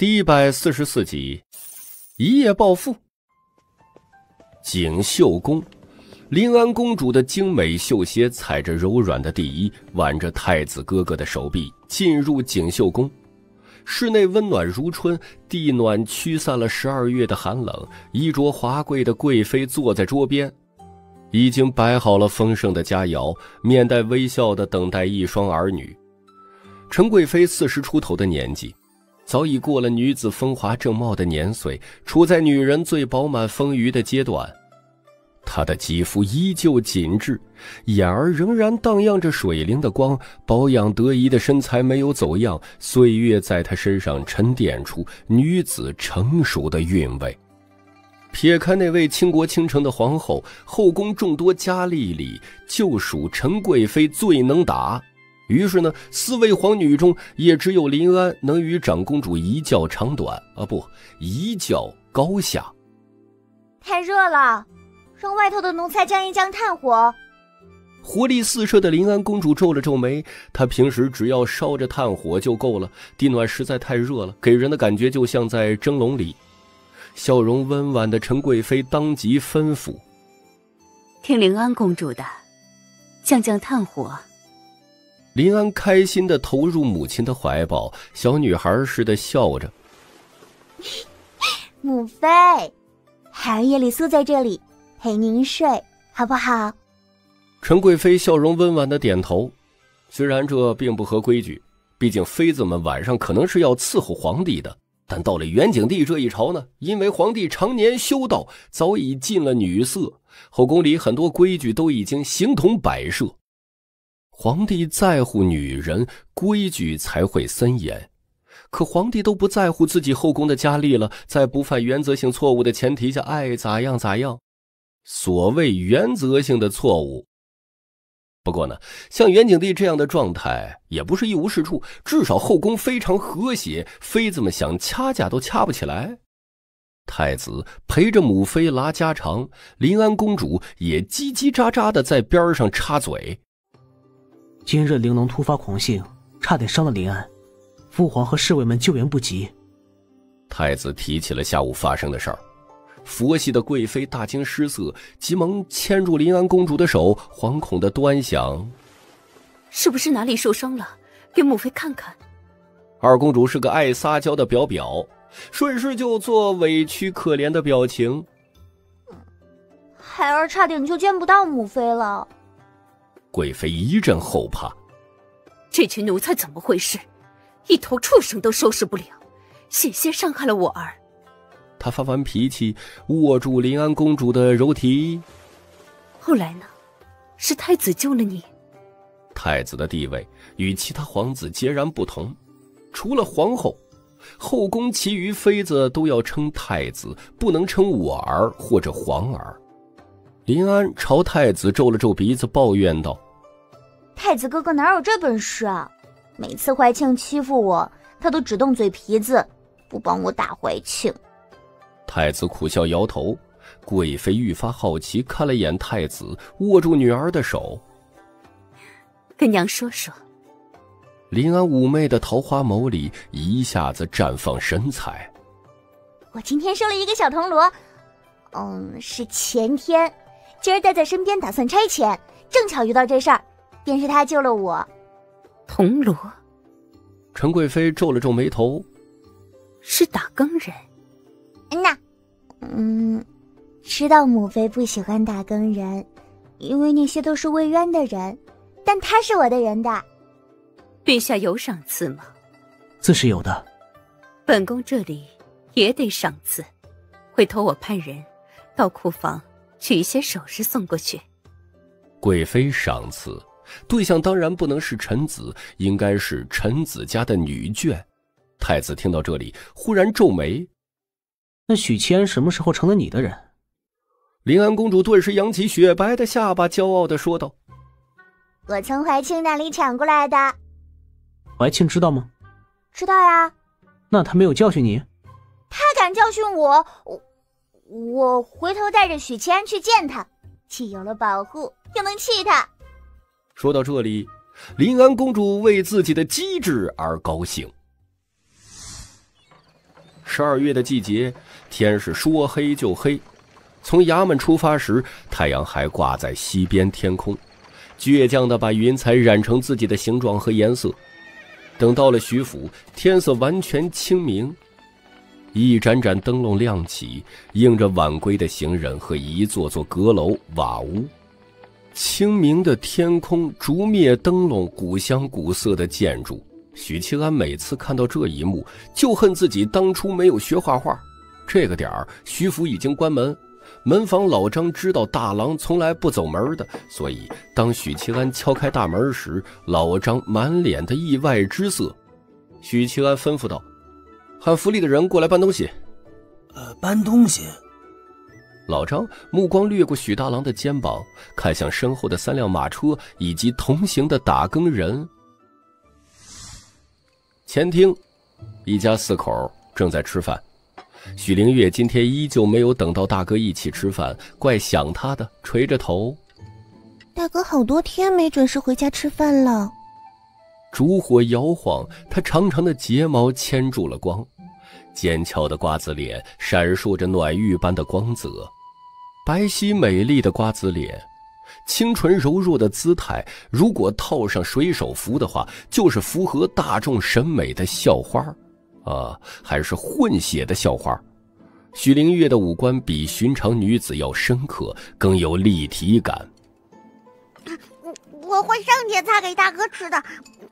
第144集，一夜暴富。锦绣宫，临安公主的精美绣鞋踩着柔软的地衣，挽着太子哥哥的手臂进入锦绣宫。室内温暖如春，地暖驱散了12月的寒冷。衣着华贵的贵妃坐在桌边，已经摆好了丰盛的佳肴，面带微笑地等待一双儿女。陈贵妃40出头的年纪，早已过了女子风华正茂的年岁，处在女人最饱满丰腴的阶段。她的肌肤依旧紧致，眼儿仍然荡漾着水灵的光，保养得宜的身材没有走样，岁月在她身上沉淀出女子成熟的韵味。撇开那位倾国倾城的皇后，后宫众多佳丽里就属陈贵妃最能打。于是呢，4位皇女中也只有临安能与长公主一较长短，一较高下。 太热了，让外头的奴才降一降炭火。 活力四射的临安公主皱了皱眉，她平时只要烧着炭火就够了，地暖实在太热了，给人的感觉就像在蒸笼里。笑容温婉的陈贵妃当即吩咐： 听临安公主的，降降炭火。 临安开心地投入母亲的怀抱，小女孩似的笑着。 母妃，孩儿夜里宿在这里陪您睡好不好？ 陈贵妃笑容温婉地点头。虽然这并不合规矩，毕竟妃子们晚上可能是要伺候皇帝的，但到了元景帝这一朝呢，因为皇帝常年修道，早已禁了女色，后宫里很多规矩都已经形同摆设。皇帝在乎女人，规矩才会森严。可皇帝都不在乎自己后宫的佳丽了，在不犯原则性错误的前提下，爱咋样咋样。所谓原则性的错误。不过呢，像元景帝这样的状态也不是一无是处，至少后宫非常和谐，妃子们想掐架都掐不起来。太子陪着母妃拉家常，临安公主也叽叽喳喳地在边上插嘴。 今日玲珑突发狂性，差点伤了临安，父皇和侍卫们救援不及。 太子提起了下午发生的事儿，佛系的贵妃大惊失色，急忙牵住临安公主的手，惶恐地端详： 是不是哪里受伤了？给母妃看看。 二公主是个爱撒娇的表，顺势就做委屈可怜的表情。 孩儿差点就见不到母妃了。 贵妃一阵后怕， 这群奴才怎么回事？一头畜生都收拾不了，险些伤害了我儿。 她发完脾气，握住临安公主的柔蹄。 后来呢？是太子救了你？ 太子的地位与其他皇子截然不同，除了皇后，后宫其余妃子都要称太子，不能称我儿或者皇儿。临安朝太子皱了皱鼻子，抱怨道： 太子哥哥哪有这本事啊？每次怀庆欺负我，他都只动嘴皮子，不帮我打怀庆。 太子苦笑摇头。贵妃愈发好奇，看了眼太子，握住女儿的手。 跟娘说说。 临安妩媚的桃花眸里一下子绽放神采。 我今天收了一个小铜锣，是前天，今儿带在身边打算差遣，正巧遇到这事儿，便是他救了我。 铜锣？ 陈贵妃皱了皱眉头。 是打更人？ 知道母妃不喜欢打更人，因为那些都是未冤的人，但他是我的人的。 陛下有赏赐吗？ 自是有的。 本宫这里也得赏赐，回头我派人到库房取一些首饰送过去。 贵妃赏赐对象当然不能是臣子，应该是臣子家的女眷。太子听到这里忽然皱眉。 那许谦什么时候成了你的人？ 临安公主顿时扬起雪白的下巴，骄傲地说道： 我从怀庆那里抢过来的。 怀庆知道吗？ 知道呀。 那他没有教训你？ 他敢教训我，我回头带着许谦去见他，既有了保护，又能气他。 说到这里，临安公主为自己的机智而高兴。 12月的季节，天是说黑就黑。从衙门出发时，太阳还挂在西边天空，倔强地把云彩染成自己的形状和颜色。等到了徐府，天色完全清明，一盏盏灯笼亮起，映着晚归的行人和一座座阁楼瓦屋。清明的天空，烛灭灯笼，古香古色的建筑。许七安每次看到这一幕，就恨自己当初没有学画画。这个点儿，徐府已经关门，门房老张知道大郎从来不走门的，所以当许七安敲开大门时，老张满脸的意外之色。许七安吩咐道：“喊府里的人过来搬东西。” 搬东西。 老张目光掠过许大郎的肩膀，看向身后的3辆马车以及同行的打更人。前厅，一家4口正在吃饭。许灵月今天依旧没有等到大哥一起吃饭，怪想他的，垂着头。 大哥好多天没准时回家吃饭了。 烛火摇晃，他长长的睫毛牵住了光，尖翘的瓜子脸闪烁着暖玉般的光泽，白皙美丽的瓜子脸，清纯柔弱的姿态，如果套上水手服的话，就是符合大众审美的校花还是混血的校花。许灵月的五官比寻常女子要深刻，更有立体感。 我会上天擦给大哥吃的。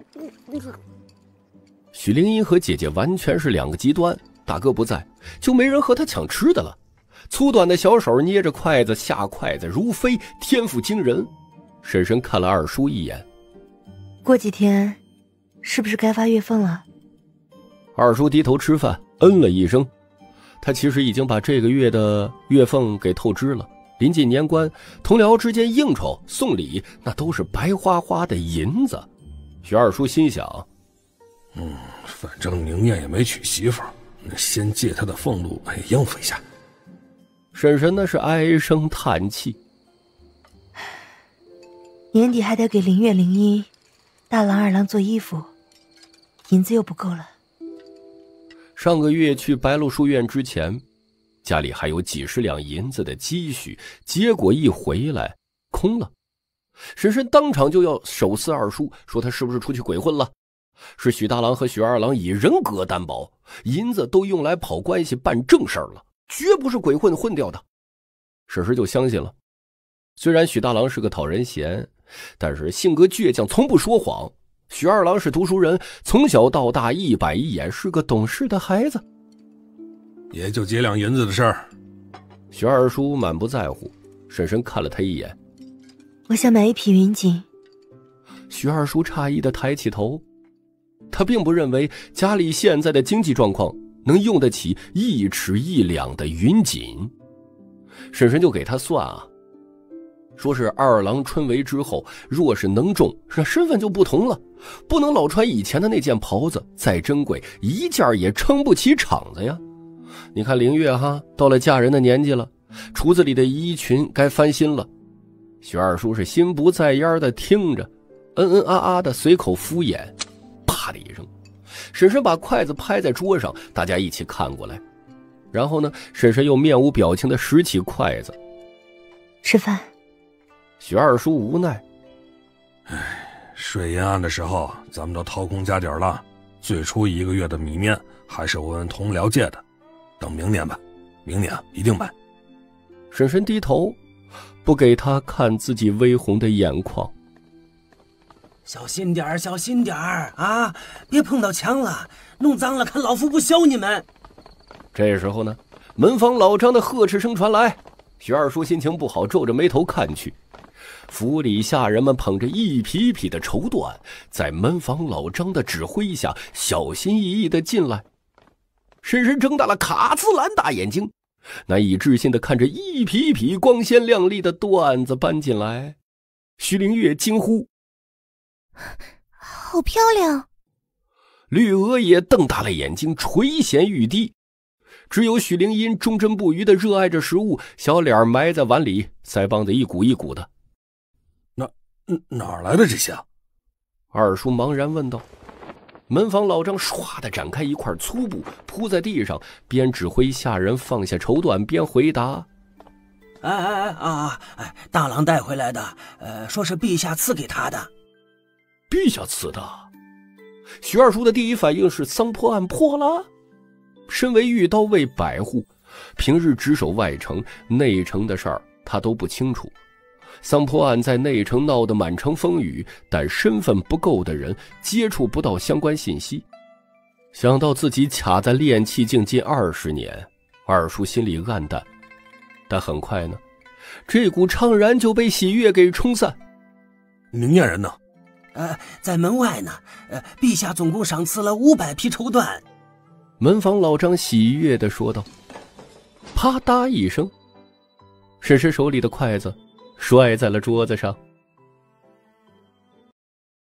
许灵英和姐姐完全是2个极端，大哥不在，就没人和她抢吃的了。粗短的小手捏着筷子下筷子如飞，天赋惊人。婶婶看了二叔一眼， 过几天是不是该发月俸了？ 二叔低头吃饭，嗯了一声。他其实已经把这个月的月俸给透支了。临近年关，同僚之间应酬送礼，那都是白花花的银子。许二叔心想， 反正宁燕也没娶媳妇，先借他的俸禄应付一下。 婶婶那是唉声叹气， 年底还得给林月、林一、大郎、二郎做衣服，银子又不够了。 上个月去白鹿书院之前，家里还有几十两银子的积蓄，结果一回来空了。婶婶当场就要手撕二叔，说他是不是出去鬼混了。是许大郎和许二郎以人格担保，银子都用来跑关系办正事了，绝不是鬼混混掉的。婶婶就相信了。虽然许大郎是个讨人嫌，但是性格倔强，从不说谎。许二郎是读书人，从小到大一板一眼，是个懂事的孩子。 也就几两银子的事儿。 许二叔满不在乎，婶婶看了他一眼。 我想买一匹云锦。 许二叔诧异地抬起头，他并不认为家里现在的经济状况能用得起1尺1两的云锦。婶婶就给他算说是二郎春闱之后，若是能中，那身份就不同了，不能老穿以前的那件袍子，再珍贵一件也撑不起场子呀。你看灵月到了嫁人的年纪了，橱子里的衣裙该翻新了。许二叔是心不在焉的听着，的随口敷衍。啪的一声，婶婶把筷子拍在桌上，大家一起看过来。然后呢，婶婶又面无表情的拾起筷子吃饭。 许二叔无奈， 水银案的时候咱们都掏空家底了，最初1个月的米面还是我问同僚借的，等明年吧，明年一定买。 婶婶低头，不给他看自己微红的眼眶。 小心点儿，小心点儿啊！别碰到墙了，弄脏了看老夫不削你们。 这时候呢，门房老张的呵斥声传来，许二叔心情不好，皱着眉头看去。府里下人们捧着一匹匹的绸缎，在门房老张的指挥下，小心翼翼地进来。婶婶睁大了卡姿兰大眼睛，难以置信地看着一匹匹光鲜亮丽的缎子搬进来。徐灵月惊呼：“ 好漂亮！” 绿娥也瞪大了眼睛，垂涎欲滴。只有许灵音忠贞不渝地热爱着食物，小脸埋在碗里，腮帮子一鼓一鼓的。 哪儿来的这些？ 二叔茫然问道。 门房老张唰地展开一块粗布铺在地上，边指挥下人放下绸缎，边回答： 大郎带回来的，说是陛下赐给他的。 陛下赐的？徐二叔的第一反应是桑坡案破了。身为御刀卫百户，平日值守外城，内城的事儿他都不清楚。桑坡案在内城闹得满城风雨，但身份不够的人接触不到相关信息。想到自己卡在炼气境近20年，二叔心里暗淡。但很快呢，这股怅然就被喜悦给冲散。 明艳人呢？ 在门外呢。陛下总共赏赐了500匹绸缎。 门房老张喜悦地说道。啪嗒一声，婶婶手里的筷子摔在了桌子上。